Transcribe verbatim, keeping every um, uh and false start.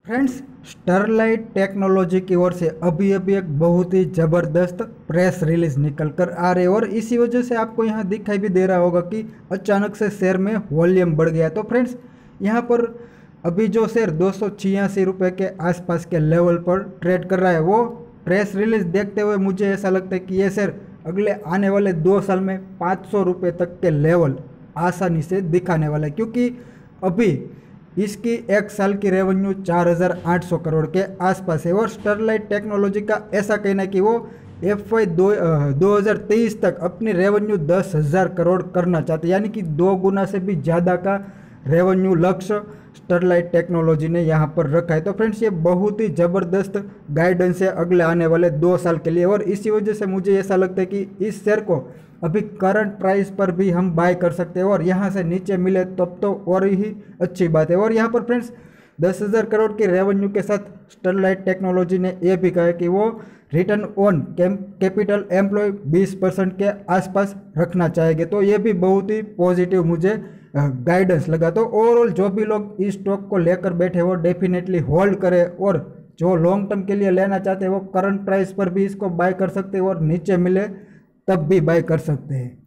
Friends, Sterlite technology की ओर से अभी अभी एक बहुत ही ज़बरदस्त प्रेस रिलीज निकल कर आ रही है और इसी वजह से आपको यहाँ दिखाई भी दे रहा होगा कि अचानक से शेयर में वॉल्यूम बढ़ गया। तो फ्रेंड्स, यहाँ पर अभी जो शेयर दो सौ छियासी रुपये के आसपास के लेवल पर ट्रेड कर रहा है, वो प्रेस रिलीज देखते हुए मुझे ऐसा लगता है कि ये शेयर अगले आने वाले दो साल में पाँच सौ रुपये तक के लेवल आसानी से दिखाने वाला है, क्योंकि अभी इसकी एक साल की रेवेन्यू चार हज़ार आठ सौ करोड़ के आसपास है और स्टरलाइट टेक्नोलॉजी का ऐसा कहना है कि वो एफ वाई दो दो हज़ार तेईस तक अपनी रेवेन्यू दस हज़ार करोड़ करना चाहते हैं, यानी कि दो गुना से भी ज़्यादा का रेवेन्यू लक्ष्य स्टरलाइट टेक्नोलॉजी ने यहाँ पर रखा है। तो फ्रेंड्स, ये बहुत ही ज़बरदस्त गाइडेंस है अगले आने वाले दो साल के लिए और इसी वजह से मुझे ऐसा लगता है कि इस शेयर को अभी करंट प्राइस पर भी हम बाय कर सकते हैं और यहाँ से नीचे मिले तब तो और ही अच्छी बात है। और यहाँ पर फ्रेंड्स, दस हज़ार करोड़ की रेवेन्यू के साथ स्टरलाइट टेक्नोलॉजी ने यह भी कहा है कि वो रिटर्न ऑन कैपिटल एम्प्लॉय बीस परसेंट के आसपास रखना चाहेंगे। तो ये भी बहुत ही पॉजिटिव मुझे गाइडेंस लगा। तो ओवरऑल जो भी लोग इस स्टॉक को लेकर बैठे वो डेफिनेटली होल्ड करें और जो लॉन्ग टर्म के लिए लेना चाहते हैं वो करंट प्राइस पर भी इसको बाय कर सकते हैं और नीचे मिले तब भी बाय कर सकते हैं।